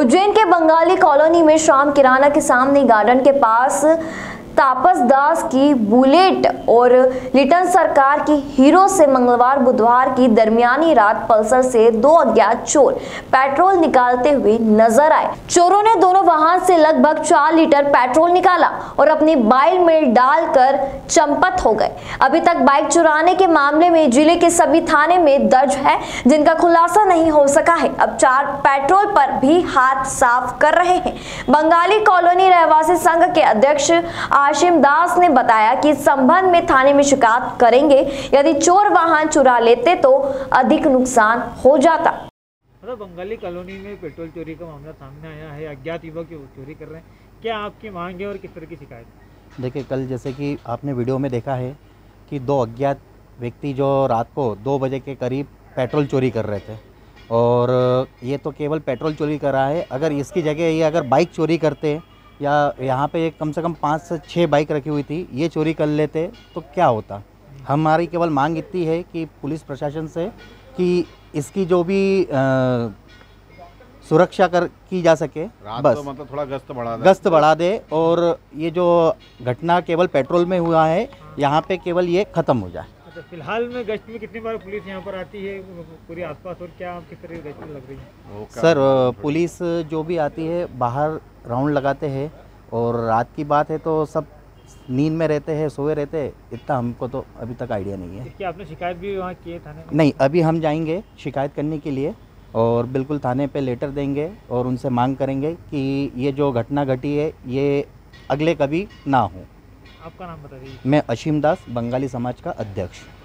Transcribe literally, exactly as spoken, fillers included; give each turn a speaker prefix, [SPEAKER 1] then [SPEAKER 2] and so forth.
[SPEAKER 1] उज्जैन के बंगाली कॉलोनी में श्याम किराना के सामने गार्डन के पास तापस दास की बुलेट और लिटन सरकार की हीरो से मंगलवार बुधवार की दरमियानी रात पल्सर से दो अज्ञात चोर पेट्रोल निकालते हुए नजर आए। चोरों ने दोनों वाहन से लगभग चार लीटर पेट्रोल निकाला और अपनी बाइक में डालकर चंपत हो गए। अभी तक बाइक चुराने के मामले में जिले के सभी थाने में दर्ज है, जिनका खुलासा नहीं हो सका है। अब चार पेट्रोल पर भी हाथ साफ कर रहे हैं। बंगाली कॉलोनी रहवासी संघ के अध्यक्ष आशिम दास ने बताया कि इस संबंध में थाने में शिकायत करेंगे। यदि चोर वाहन चुरा लेते तो अधिक नुकसान हो जाता।
[SPEAKER 2] मतलब बंगाली कॉलोनी में पेट्रोल चोरी का मामला सामने आया है, अज्ञात युवक चोरी कर रहे हैं, क्या आपकी मांग है और किस तरह की शिकायत?
[SPEAKER 3] देखिए, कल जैसे कि आपने वीडियो में देखा है कि दो अज्ञात व्यक्ति जो रात को दो बजे के करीब पेट्रोल चोरी कर रहे थे, और ये तो केवल पेट्रोल चोरी कर रहा है। अगर इसकी जगह ये अगर बाइक चोरी करते या यहाँ पे एक कम से कम पाँच से छः बाइक रखी हुई थी, ये चोरी कर लेते तो क्या होता। हमारी केवल मांग इतनी है कि पुलिस प्रशासन से कि इसकी जो भी आ, सुरक्षा कर की जा सके, बस
[SPEAKER 4] तो मतलब थोड़ा गश्त बढ़ा दे
[SPEAKER 3] गश्त बढ़ा दे और ये जो घटना केवल पेट्रोल में हुआ है, यहाँ पे केवल ये ख़त्म हो जाए।
[SPEAKER 2] अच्छा, फिलहाल में गश्त में कितनी बार पुलिस यहाँ पर आती है पूरे आसपास, और क्या आप किस तरह की गश्त लग रही है?
[SPEAKER 3] सर, पुलिस जो भी आती है बाहर राउंड लगाते हैं, और रात की बात है तो सब नींद में रहते हैं, सोए रहते हैं। इतना हमको तो अभी तक आइडिया नहीं है।
[SPEAKER 2] क्या आपने शिकायत भी वहाँ की है थाने में?
[SPEAKER 3] नहीं, अभी हम जाएंगे शिकायत करने के लिए और बिल्कुल थाने पे लेटर देंगे और उनसे मांग करेंगे कि ये जो घटना घटी है ये अगले कभी ना हो।
[SPEAKER 2] आपका नाम बता दीजिए।
[SPEAKER 3] मैं अशीम दास, बंगाली समाज का अध्यक्ष।